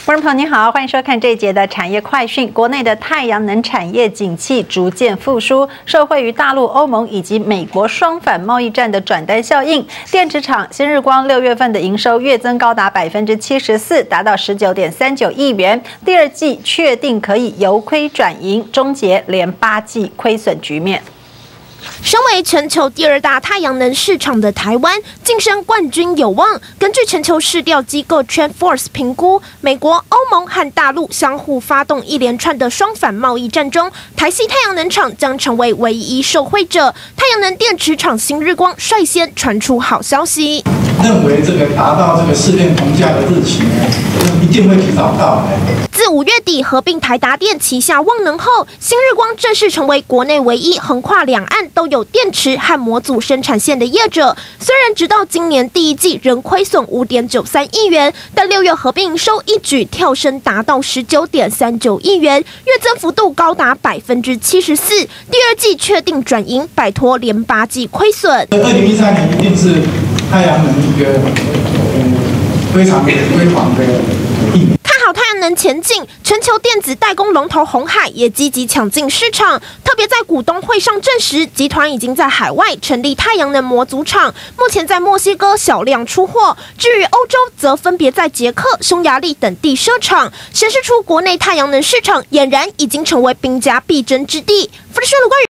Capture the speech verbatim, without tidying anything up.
观众朋友您好，欢迎收看这一节的产业快讯。国内的太阳能产业景气逐渐复苏，受惠于大陆、欧盟以及美国双反贸易战的转单效应，电池厂新日光六月份的营收月增高达百分之七十四，达到十九点三九亿元。第二季确定可以由亏转盈，终结连八季亏损局面。 身为全球第二大太阳能市场的台湾，晋升冠军有望。根据全球市调机构 TrendForce 评估，美国、欧盟和大陆相互发动一连串的双反贸易战中，台系太阳能厂将成为唯一受惠者。太阳能电池厂新日光率先传出好消息， 认为这个达到这个市电同价的日期呢，一定会提早到来。 自五月底合并台达电旗下旺能后，新日光正式成为国内唯一横跨两岸都有电池和模组生产线的业者。虽然直到今年第一季仍亏损五点九三亿元，但六月合并营收一举跳升达到十九点三九亿元，月增幅度高达百分之七十四。第二季确定转盈，摆脱连八季亏损。 二零一三年一定是太阳能一个非常辉煌的一年。 好太阳能前景，全球电子代工龙头鸿海也积极抢进市场。特别在股东会上证实，集团已经在海外成立太阳能模组厂，目前在墨西哥小量出货。至于欧洲，则分别在捷克、匈牙利等地设厂，显示出国内太阳能市场俨然已经成为兵家必争之地。福特说了关于。